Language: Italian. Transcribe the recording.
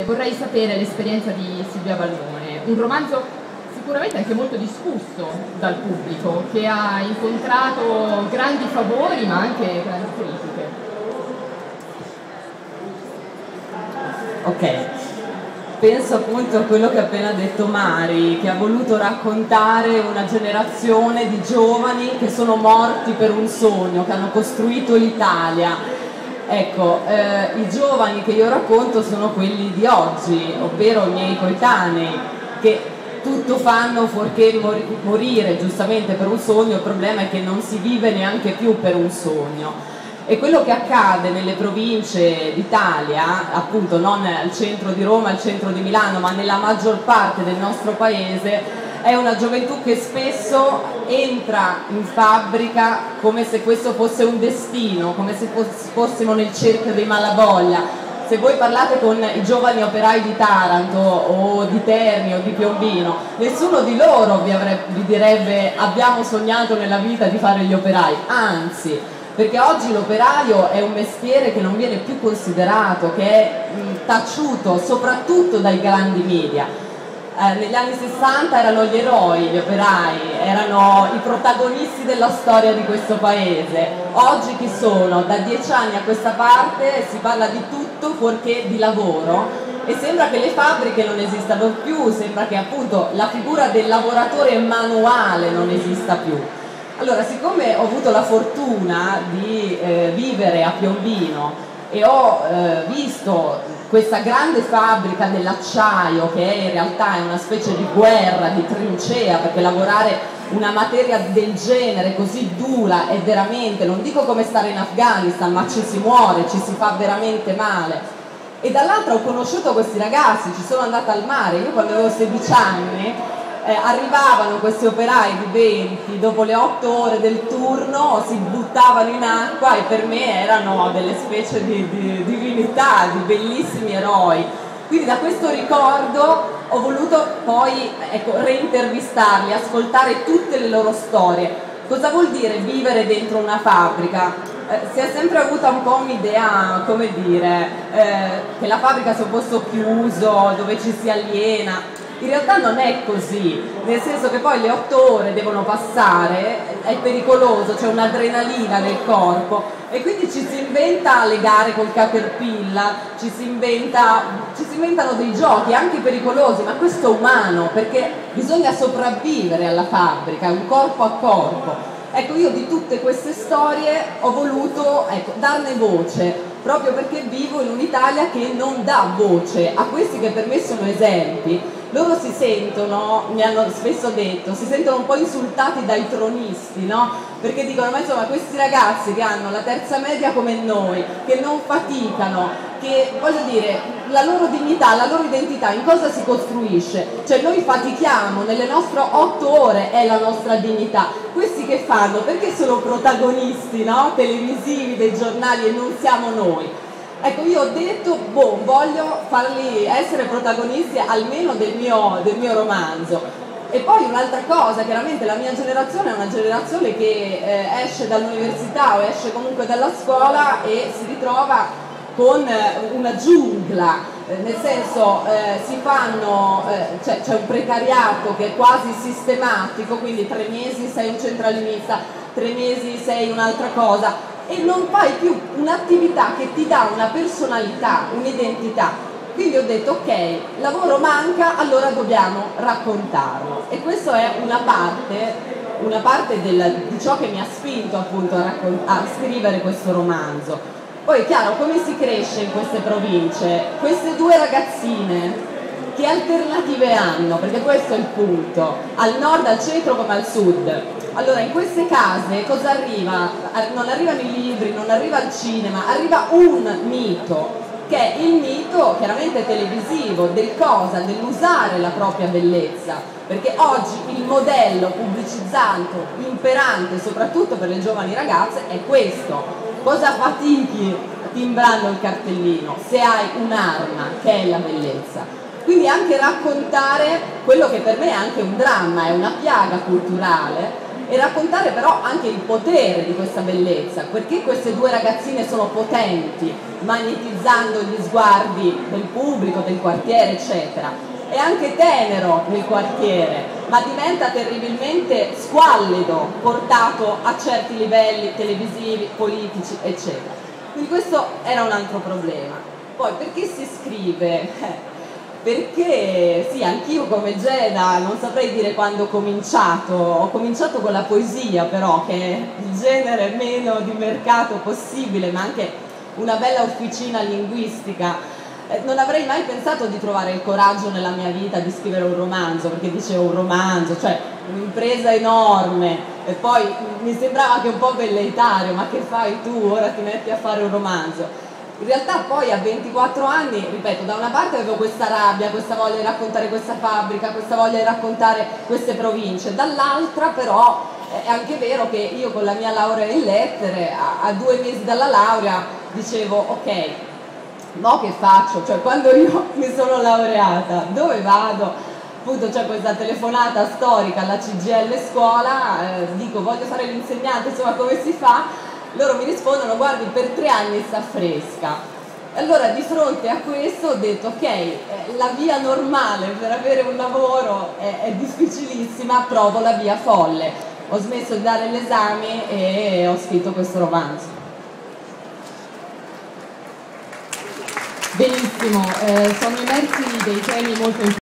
vorrei sapere l'esperienza di Silvia Vallone, un romanzo sicuramente anche molto discusso dal pubblico, che ha incontrato grandi favori ma anche grandi critiche. Ok, penso appunto a quello che ha appena detto Mari, che ha voluto raccontare una generazione di giovani che sono morti per un sogno, che hanno costruito l'Italia. Ecco, i giovani che io racconto sono quelli di oggi, ovvero i miei coetanei, che tutto fanno fuorché morire giustamente per un sogno. Il problema è che non si vive neanche più per un sogno. E quello che accade nelle province d'Italia, appunto non al centro di Roma, al centro di Milano, ma nella maggior parte del nostro paese, è una gioventù che spesso entra in fabbrica come se questo fosse un destino, come se fossimo nel cerchio dei Malavoglia. Se voi parlate con i giovani operai di Taranto o di Terni o di Piombino, nessuno di loro vi direbbe abbiamo sognato nella vita di fare gli operai, anzi, perché oggi l'operaio è un mestiere che non viene più considerato, che è taciuto soprattutto dai grandi media. Negli anni 60 erano gli eroi, gli operai, erano i protagonisti della storia di questo paese. Oggi chi sono? Da 10 anni a questa parte si parla di tutto fuorché di lavoro e sembra che le fabbriche non esistano più, sembra che appunto la figura del lavoratore manuale non esista più. Allora, siccome ho avuto la fortuna di vivere a Piombino e ho visto questa grande fabbrica dell'acciaio, che in realtà è una specie di guerra, di trincea, perché lavorare una materia del genere così dura è veramente, non dico come stare in Afghanistan, ma ci si muore, ci si fa veramente male. E dall'altra ho conosciuto questi ragazzi, ci sono andata al mare, io quando avevo 16 anni arrivavano questi operai di 20, dopo le 8 ore del turno si buttavano in acqua e per me erano delle specie di divinità, di bellissimi eroi. Quindi da questo ricordo ho voluto poi reintervistarli, ascoltare tutte le loro storie. Cosa vuol dire vivere dentro una fabbrica? Si è sempre avuta un po' un'idea, come dire, che la fabbrica sia un posto chiuso, dove ci si aliena. In realtà non è così, nel senso che poi le 8 ore devono passare, è pericoloso, c'è un'adrenalina nel corpo e quindi ci si inventa le gare col Caterpillar, ci si inventano dei giochi anche pericolosi, ma questo è umano perché bisogna sopravvivere alla fabbrica, è un corpo a corpo. Ecco, io di tutte queste storie ho voluto darne voce, proprio perché vivo in un'Italia che non dà voce a questi che per me sono esempi. Loro si sentono, mi hanno spesso detto, si sentono un po' insultati dai tronisti, no? Perché dicono, ma insomma questi ragazzi che hanno la terza media come noi, che non faticano, che voglio dire, la loro dignità, la loro identità in cosa si costruisce? Cioè noi fatichiamo, nelle nostre 8 ore è la nostra dignità. Questi che fanno? Perché sono protagonisti, no? Televisivi, dei giornali e non siamo noi? Ecco, io ho detto, voglio farli essere protagonisti almeno del mio romanzo. E poi un'altra cosa, chiaramente la mia generazione è una generazione che esce dall'università o esce comunque dalla scuola e si ritrova con una giungla, nel senso c'è un precariato che è quasi sistematico, quindi 3 mesi sei un centralinista, 3 mesi sei un'altra cosa, e non fai più un'attività che ti dà una personalità, un'identità. Quindi ho detto ok, lavoro manca, allora dobbiamo raccontarlo. E questa è una parte di ciò che mi ha spinto appunto a scrivere questo romanzo. Poi è chiaro, come si cresce in queste province? Queste 2 ragazzine, che alternative hanno? Perché questo è il punto, al nord, al centro come al sud. Allora, in queste case cosa arriva? Non arrivano i libri, non arriva il cinema, arriva un mito, che è il mito chiaramente televisivo, dell'usare la propria bellezza, perché oggi il modello pubblicizzante, imperante, soprattutto per le giovani ragazze, è questo. Cosa fatichi timbrando il cartellino? Se hai un'arma, che è la bellezza. Quindi anche raccontare quello che per me è anche un dramma, è una piaga culturale, e raccontare però anche il potere di questa bellezza, perché queste due ragazzine sono potenti, magnetizzando gli sguardi del pubblico, del quartiere, eccetera. È anche tenero nel quartiere, ma diventa terribilmente squallido, portato a certi livelli televisivi, politici, eccetera. Quindi questo era un altro problema. Poi perché si scrive? Perché sì, anch'io come Geda non saprei dire quando ho cominciato con la poesia però, che è il genere meno di mercato possibile, ma anche una bella officina linguistica. Non avrei mai pensato di trovare il coraggio nella mia vita di scrivere un romanzo, perché dicevo un romanzo, cioè un'impresa enorme, e poi mi sembrava anche un po' velleitario, ma che fai tu, ora ti metti a fare un romanzo? In realtà poi a 24 anni, ripeto, da una parte avevo questa rabbia, questa voglia di raccontare questa fabbrica, questa voglia di raccontare queste province, dall'altra però è anche vero che io con la mia laurea in lettere, a 2 mesi dalla laurea, dicevo ok, mo che faccio? Cioè quando io mi sono laureata, dove vado? Appunto c'è questa telefonata storica alla CGIL scuola, dico voglio fare l'insegnante, insomma come si fa? Loro mi rispondono guardi per 3 anni sta fresca. Allora di fronte a questo ho detto ok, la via normale per avere un lavoro è difficilissima, provo la via folle. Ho smesso di dare l'esame e ho scritto questo romanzo. Benissimo, sono emersi dei temi molto importanti.